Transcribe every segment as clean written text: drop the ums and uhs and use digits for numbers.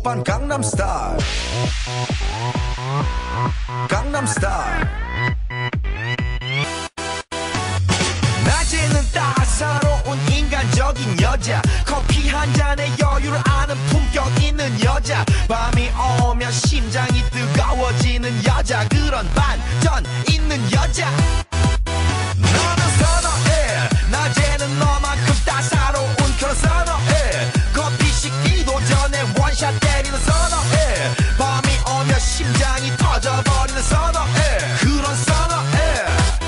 오빤 강남스타일 강남스타일 낮에는 따사로운 인간적인 여자 커피 한 잔에 여유를 아는 품격 있는 여자 밤이 오면 심장이 뜨거워지는 여자 그런 반전 있는 여자 너는 선호해 낮에는 너만큼 따사로운 그런 선호해 커피 식기도 전에 원샷 때리는 선호해 밤이 오면 심장이 터져버리는 선호해 그런 선호해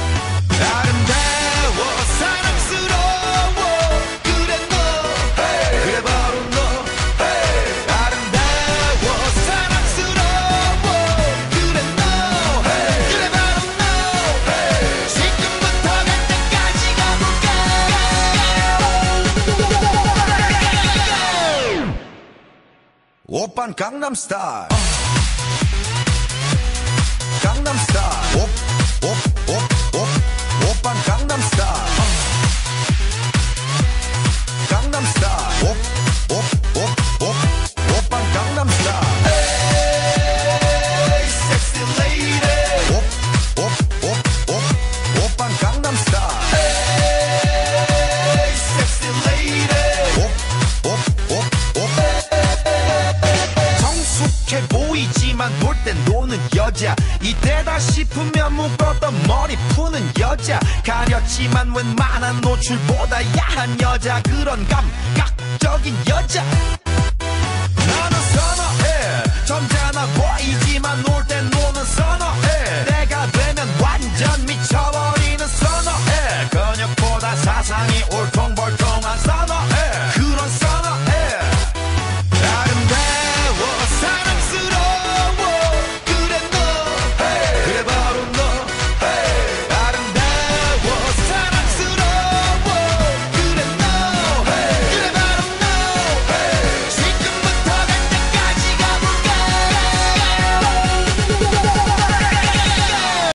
아름다워 사랑스러워 그래 너 hey. 그래 바로 너 hey. 아름다워 사랑스러워 그래 너 hey. 그래 바로 너 hey. 지금부터 갈 때까지 가볼까 오빤 강남스타일 강남스타일 오빤 강남스타일 강남스타일 오빤 강남스타일 에이 섹시 레이디 오빤 강남스타일 에이 섹시 레이디 성숙해 보이지만 놀 땐 노는 여자 이때다 싶으면 묶었던 머리 푸는 여자 가렸지만 웬만한 노출보다 야한 여자 그런 감각적인 여자 나는 선호해 점잖아 보이지만 놀 땐 노는 선호해 내가 되면 완전 미쳐버리는 선호해 근육보다 사상이 옳다